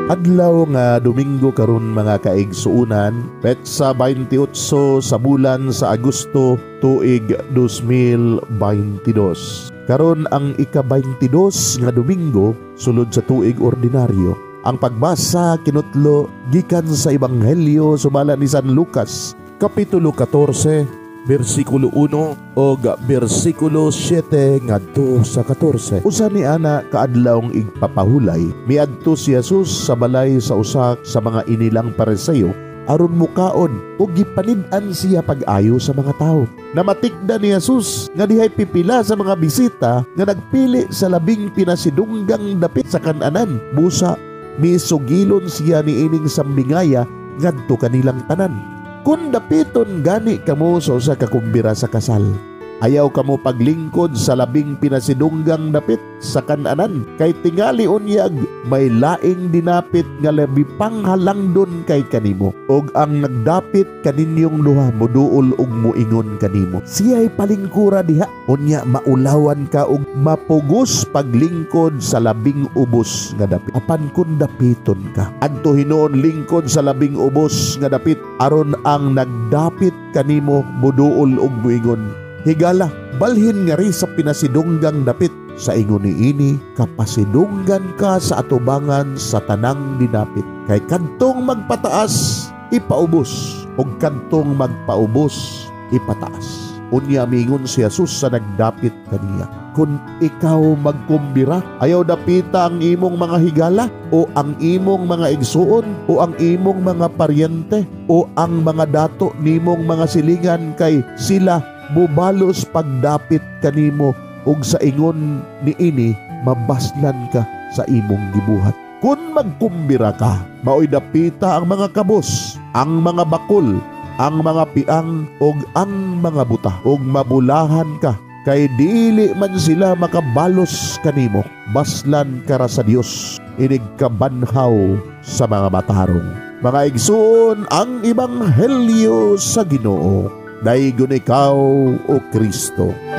Adlaw nga Domingo karon mga kaigsuunan, petsa 28 sa bulan sa Agosto tuig 2022. Karon ang ika-22 nga Domingo sulod sa tuig ordinaryo. Ang pagbasa kinutlo gikan sa Ebanghelyo subalan ni San Lucas, kapitulo 14, versikulo 1 o versikulo 7 ngadto sa 14. Usa ni ana kaadlawng igpapahulay, miadto si Jesus sa balay sa usa sa mga inilang Pariseo aron mukaon ug gipanid-an siya pag-ayo sa mga tao. Namatikda ni Jesus nga dihay pipila sa mga bisita nga nagpili sa labing pinasidunggang dapit sa kan-anan. Busa misugilon siya niining sambingaya ngadto kanilang tanan. Kung dapiton gani kamo sa usa ka kumbira sa kasal, ayaw kamo paglingkod sa labing pinasidunggang dapit sa kan-anan, kay tingali unyag may laing dinapit nga labi pang halangdon kay kanimo, og ang nagdapit kaninyong duha moduol og muingon kanimo, siya'y palingkura diha, unya maulawan ka og mapugos paglingkod sa labing ubos nga dapit. Apan kun dapiton ka, adto hinuon lingkod sa labing ubos nga dapit, aron ang nagdapit kanimo moduol og muingon, higala, balhin nga ri sa pinasidunggang dapit, sa ingon niini kapasidunggan ka sa atubangan sa tanang dinapit. Kay kantong magpataas, ipaubos, ug kantong magpaubos, ipataas. Unya mingon si Jesus sa nagdapit kaniya, kung ikaw magkumbira, ayaw dapita ang imong mga higala, o ang imong mga igsuon, o ang imong mga paryente, o ang mga dato nimong mga silingan, kay sila bubalos pagdapit kanimo, ug sa ingon niini mabaslan ka sa imong gibuhat. Kung magkumbira ka, maoy dapita ang mga kabos, ang mga bakol, ang mga piang, ug ang mga buta, ug mabulahan ka, kay dili man sila makabalos kanimo. Baslan ka ra sa Dios, inig kabanhaw sa mga matarong. Mga igsoon, ang Ebanghelyo sa Ginoo. Daigon ikaw, O Kristo.